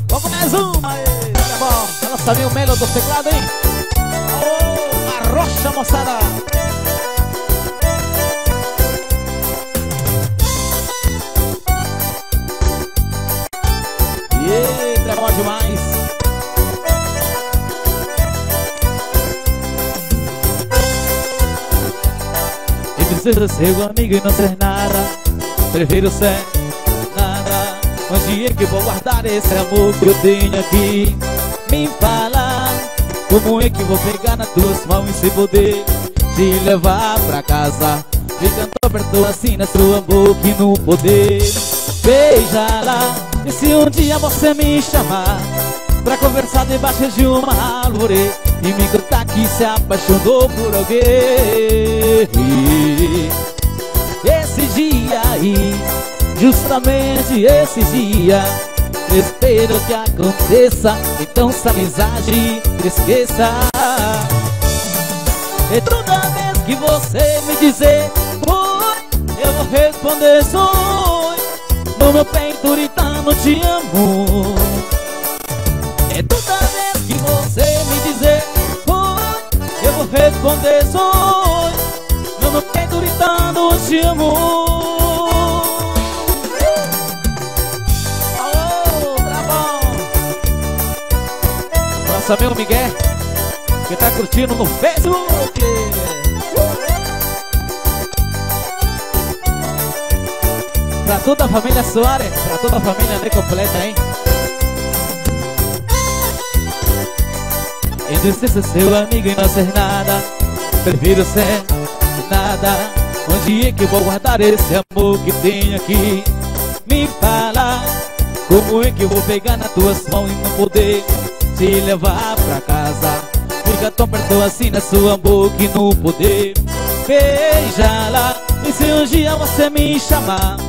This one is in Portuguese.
Vamos mais uma aí, tá bom. Ela sabia o melhor do teclado, hein? Oh, arrocha, moçada. E bom demais. E precisa ser seu amigo e não ser nada. Prefiro ser nada. Onde é que vou guardar esse amor que eu tenho aqui? Me fala, como é que vou pegar nas tuas mãos e se poder te levar pra casa? Ficando perto assim na sua boca e no poder. Beija lá, e se um dia você me chamar pra conversar debaixo de uma árvore e me contar que se apaixonou por alguém, esse dia aí, justamente esse dia, espero que aconteça. Então essa amizade esqueça. E toda vez que você me dizer oi, eu vou responder oi. No meu peito gritando te amo. E toda vez que você me dizer oi, eu vou responder oi. No meu peito gritando te amo. Nossa, meu Miguel, que tá curtindo no Facebook. Pra toda a família Soares, pra toda a família bem completa, hein? E disse ser seu amigo e não ser nada. Prefiro ser nada. Onde é que vou guardar esse amor que tenho aqui? Me fala, como é que eu vou pegar nas tuas mãos e não poder te levar pra casa? Fica tão perto assim na sua boca e no poder. Beija lá, e se um dia você me chamar